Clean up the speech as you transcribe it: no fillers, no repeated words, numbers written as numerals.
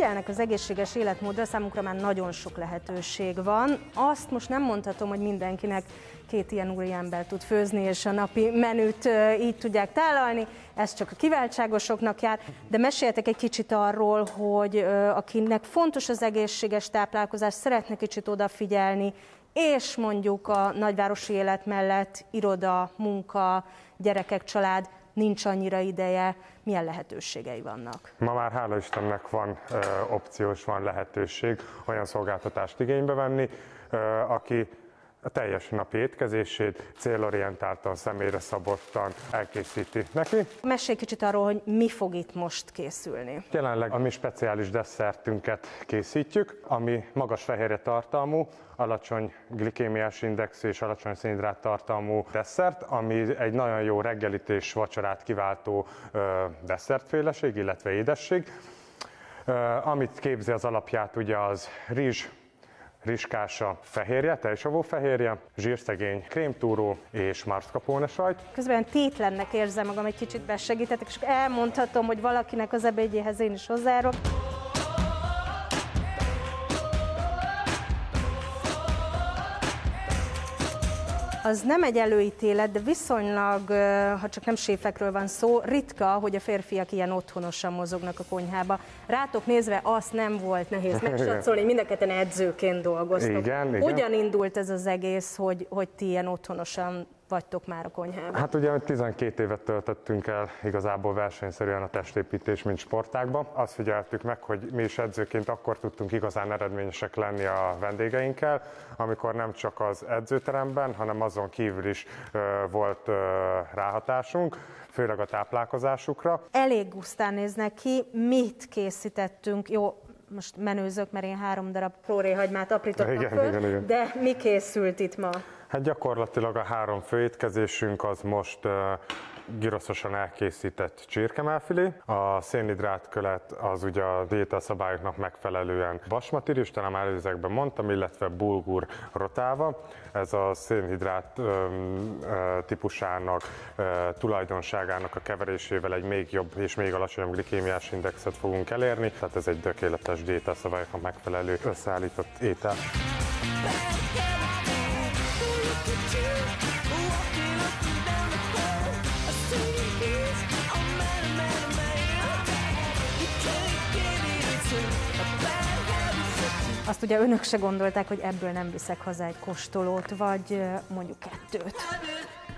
figyelnek az egészséges életmódra, számukra már nagyon sok lehetőség van. Azt most nem mondhatom, hogy mindenkinek 2 ilyen úriember tud főzni, és a napi menüt így tudják tálalni. Ez csak a kiváltságosoknak jár. De meséljetek egy kicsit arról, hogy akinek fontos az egészséges táplálkozás, szeretne kicsit odafigyelni, és mondjuk a nagyvárosi élet mellett iroda, munka, gyerekek, család, nincs annyira ideje, milyen lehetőségei vannak? Ma már hála Istennek van opciós, van lehetőség olyan szolgáltatást igénybe venni, aki a teljes napi étkezését célorientáltan, személyre szabottan elkészíti neki. Mesélj kicsit arról, hogy mi fog itt most készülni. Jelenleg a mi speciális desszertünket készítjük, ami magas fehérje tartalmú, alacsony glikémiás index és alacsony szénhidrát tartalmú desszert, ami egy nagyon jó reggelit és vacsorát kiváltó desszertféleség, illetve édesség. Amit képzi az alapját, ugye az rizs, rizskása fehérje, teljesavó fehérje, zsírszegény krémtúró és mascarpone sajt. Közben tétlennek érzem magam, egy kicsit besegítetek, és elmondhatom, hogy valakinek az ebédjéhez én is hozzájárok. Az nem egy előítélet, de viszonylag, ha csak nem séfekről van szó, ritka, hogy a férfiak ilyen otthonosan mozognak a konyhába. Rátok nézve azt nem volt nehéz megsatszolni, mind a ketten edzőként dolgoztok. Igen. Hogyan indult ez az egész, hogy ti ilyen otthonosan vagytok már a konyhában? Hát ugye 12 évet töltöttünk el igazából versenyszerűen a testépítés, mint sportágban. Azt figyeltük meg, hogy mi is edzőként akkor tudtunk igazán eredményesek lenni a vendégeinkkel, amikor nem csak az edzőteremben, hanem azon kívül is volt ráhatásunk, főleg a táplálkozásukra. Elég gusztán néznek ki, mit készítettünk? Jó, most menőzök, mert én 3 darab próréhagymát aprítottam föl, igen. De mi készült itt ma? Hát gyakorlatilag a 3 főétkezésünk az most giroszosan elkészített csirkemelfilé. A szénhidrátkölet az ugye a diétaszabályoknak megfelelően basmati rizs, talán már előzőekben mondtam, illetve bulgur rotáva. Ez a szénhidrát típusának, tulajdonságának a keverésével egy még jobb és még alacsonyabb glikémiás indexet fogunk elérni. Tehát ez egy tökéletes diétaszabályoknak megfelelő összeállított étel. Azt ugye önök se gondolták, hogy ebből nem viszek haza egy kóstolót, vagy mondjuk 2.